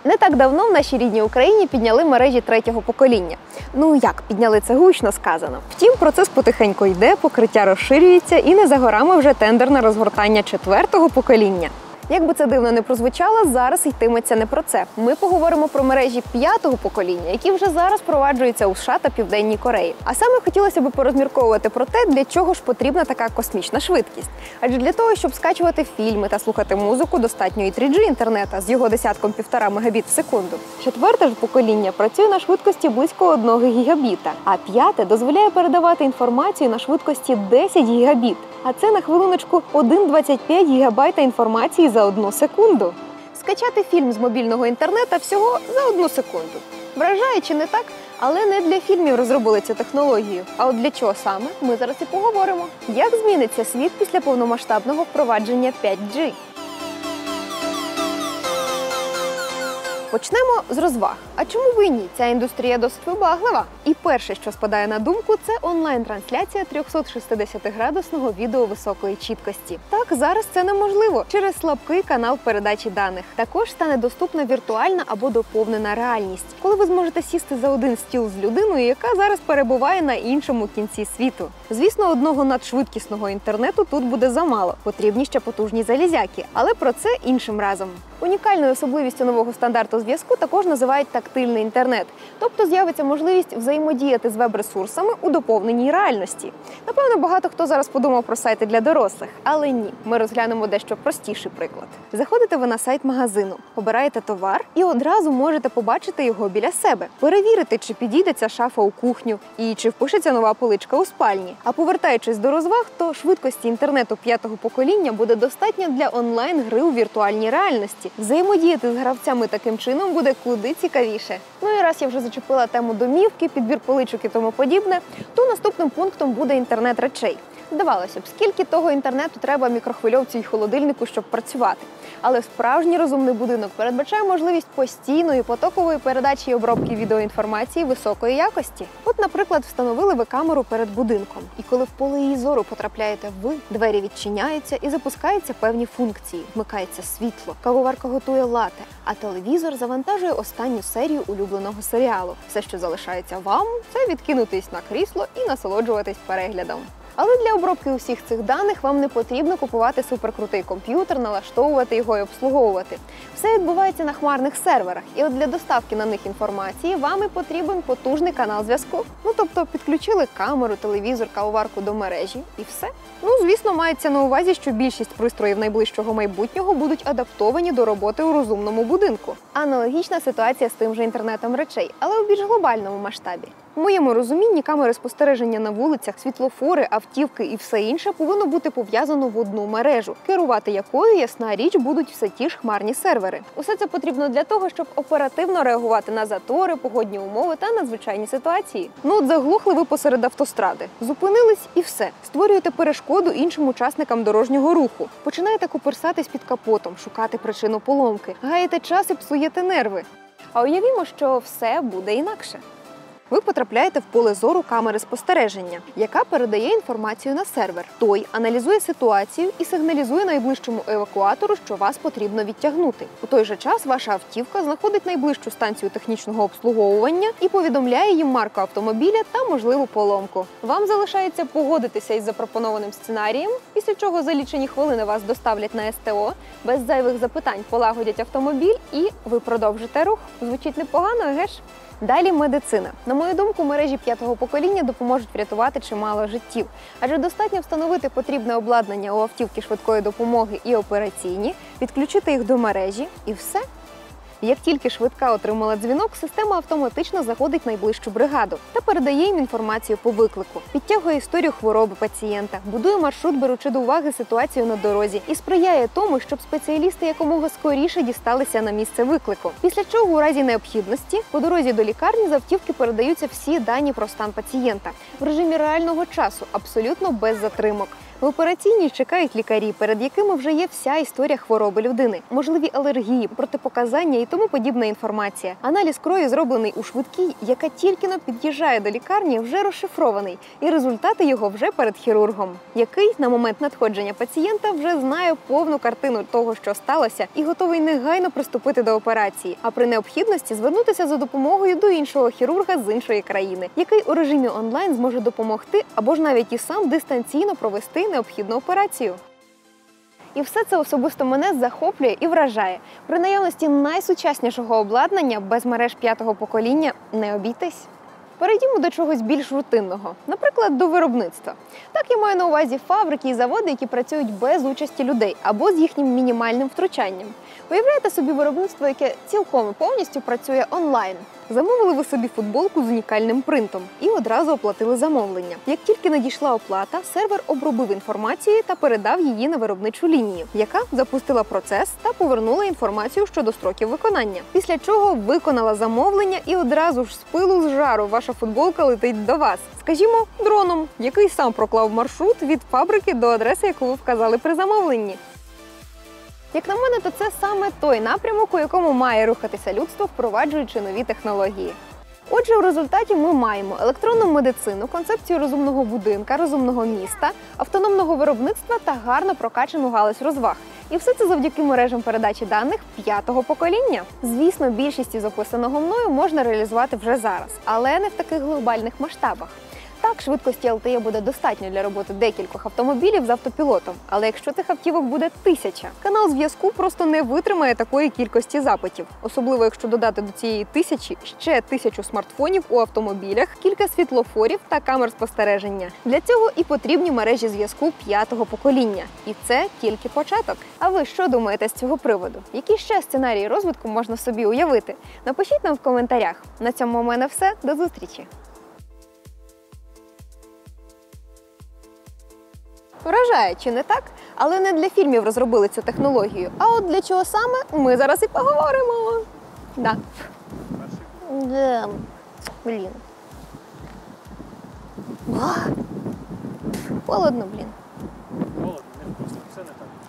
Не так давно в нашій рідній Україні підняли мережі третього покоління. Ну як, підняли, це гучно сказано. Втім, процес потихеньку йде, покриття розширюється і не за горами вже тендер на розгортання четвертого покоління. Як би це дивно не прозвучало, зараз йтиметься не про це. Ми поговоримо про мережі п'ятого покоління, які вже зараз впроваджуються у США та Південній Кореї. А саме хотілося б порозмірковувати про те, для чого ж потрібна така космічна швидкість. Адже для того, щоб скачувати фільми та слухати музику, достатньо і 3G інтернета з його десятком 1,5 Мбіт в секунду. Четверте ж покоління працює на швидкості близько 1 гігабіта, а п'яте дозволяє передавати інформацію на швидкості 10 гігабіт. А це на хвилиночку 1,25 гігабайта інформації за 1 секунду. Скачати фільм з мобільного інтернету всього за 1 секунду. Вражає чи не так? Але не для фільмів розробили цю технологію. А от для чого саме, ми зараз і поговоримо. Як зміниться світ після повномасштабного впровадження 5G? Почнемо з розваг. А чому б і ні? Ця індустрія досить вибаглива. І перше, що спадає на думку, це онлайн-трансляція 360-градусного відео високої чіткості. Так, зараз це неможливо через слабкий канал передачі даних. Також стане доступна віртуальна або доповнена реальність, коли ви зможете сісти за один стіл з людиною, яка зараз перебуває на іншому кінці світу. Звісно, одного надшвидкісного інтернету тут буде замало. Потрібні ще потужні залізяки, але про це іншим разом. Унікальною особливістю нового стандарту зв'язку також називають тактильний інтернет. Тобто з'явиться можливість взаємодіяти з веб-ресурсами у доповненій реальності. Напевно, багато хто зараз подумав про сайти для дорослих, але ні. Ми розглянемо дещо простіший приклад. Заходите ви на сайт магазину, обираєте товар і одразу можете побачити його біля себе. Перевірити, чи підійде ця шафа у кухню і чи впишеться нова поличка у спальні. А повертаючись до розваг, то швидкості інтернету п'ятого покоління буде достатньо для онлайн-гри у віртуальній реальності. Взаємодіяти з гравцями таким чином буде куди цікавіше. Ну і раз я вже зачепила тему домівки, підбір поличок і тому подібне, то наступним пунктом буде інтернет речей. Здавалося б, скільки того інтернету треба мікрохвильовці й холодильнику, щоб працювати. Але справжній розумний будинок передбачає можливість постійної потокової передачі і обробки відеоінформації високої якості. От, наприклад, встановили ви камеру перед будинком. І коли в поле її зору потрапляєте ви, двері відчиняються і запускаються певні функції. Вмикається світло, кавоварка готує лате, а телевізор завантажує останню серію улюбленого серіалу. Все, що залишається вам, це відкинутись на крісло і насолоджуватись переглядом. Але для обробки усіх цих даних вам не потрібно купувати суперкрутий комп'ютер, налаштовувати його і обслуговувати. Все відбувається на хмарних серверах, і от для доставки на них інформації вам і потрібен потужний канал зв'язку. Ну, тобто підключили камеру, телевізор, кавоварку до мережі і все. Ну, звісно, мається на увазі, що більшість пристроїв найближчого майбутнього будуть адаптовані до роботи у розумному будинку. Аналогічна ситуація з тим же інтернетом речей, але у більш глобальному масштабі. В моєму розумінні камери спостереження на вулицях, світлофори, автівки і все інше повинно бути пов'язано в одну мережу, керувати якою, ясна річ, будуть все ті ж хмарні сервери. Усе це потрібно для того, щоб оперативно реагувати на затори, погодні умови та надзвичайні ситуації. Ну от заглухли ви посеред автостради, зупинились і все. Створюєте перешкоду іншим учасникам дорожнього руху. Починаєте куперсатись під капотом, шукати причину поломки, гаєте час і псуєте нерви. А уявімо, що все буде інакше. Ви потрапляєте в поле зору камери спостереження, яка передає інформацію на сервер. Той аналізує ситуацію і сигналізує найближчому евакуатору, що вас потрібно відтягнути. У той же час ваша автівка знаходить найближчу станцію технічного обслуговування і повідомляє їм марку автомобіля та можливу поломку. Вам залишається погодитися із запропонованим сценарієм, після чого за лічені хвилини вас доставлять на СТО, без зайвих запитань полагодять автомобіль і ви продовжите рух. Звучить непогано, еге ж? Далі медицина. На мою думку, мережі п'ятого покоління допоможуть врятувати чимало життів. Адже достатньо встановити потрібне обладнання у автівки швидкої допомоги і операційні, підключити їх до мережі і все. Як тільки швидка отримала дзвінок, система автоматично заходить в найближчу бригаду та передає їм інформацію по виклику, підтягує історію хвороби пацієнта, будує маршрут, беручи до уваги ситуацію на дорозі і сприяє тому, щоб спеціалісти якомога скоріше дісталися на місце виклику. Після чого у разі необхідності по дорозі до лікарні з автівки передаються всі дані про стан пацієнта в режимі реального часу, абсолютно без затримок. В операційній чекають лікарі, перед якими вже є вся історія хвороби людини, можливі алергії, протипоказання і тому подібна інформація. Аналіз крові зроблений у швидкій, яка тільки-но під'їжджає до лікарні, вже розшифрований, і результати його вже перед хірургом, який на момент надходження пацієнта вже знає повну картину того, що сталося, і готовий негайно приступити до операції, а при необхідності звернутися за допомогою до іншого хірурга з іншої країни, який у режимі онлайн зможе допомогти або ж навіть і сам дистанційно провести необхідну операцію. І все це особисто мене захоплює і вражає. При наявності найсучаснішого обладнання без мереж 5-го покоління не обійтись. Перейдімо до чогось більш рутинного, наприклад, до виробництва. Так я маю на увазі фабрики і заводи, які працюють без участі людей або з їхнім мінімальним втручанням. Уявляєте собі виробництво, яке цілком і повністю працює онлайн. Замовили ви собі футболку з унікальним принтом і одразу оплатили замовлення. Як тільки надійшла оплата, сервер обробив інформацію та передав її на виробничу лінію, яка запустила процес та повернула інформацію щодо строків виконання. Після чого виконала замовлення і одразу ж з пилу з жару ваша футболка летить до вас. Скажімо, дроном, який сам проклав маршрут від фабрики до адреси, яку ви вказали при замовленні. Як на мене, то це саме той напрямок, у якому має рухатися людство, впроваджуючи нові технології. Отже, у результаті ми маємо електронну медицину, концепцію розумного будинка, розумного міста, автономного виробництва та гарно прокачану галузь розваг. І все це завдяки мережам передачі даних 5-го покоління. Звісно, більшість із описаного мною можна реалізувати вже зараз, але не в таких глобальних масштабах. Так, швидкості LTE буде достатньо для роботи декількох автомобілів з автопілотом, але якщо цих автівок буде 1000, канал зв'язку просто не витримає такої кількості запитів. Особливо, якщо додати до цієї 1000 ще 1000 смартфонів у автомобілях, кілька світлофорів та камер спостереження. Для цього і потрібні мережі зв'язку 5-го покоління. І це тільки початок. А ви що думаєте з цього приводу? Які ще сценарії розвитку можна собі уявити? Напишіть нам в коментарях. На цьому у мене все. До зустрічі! Вражає, чи не так? Але не для фільмів розробили цю технологію. А от для чого саме, ми зараз і поговоримо. Да. Блін. Холодно, блін. Холодно, невкусно, все не так.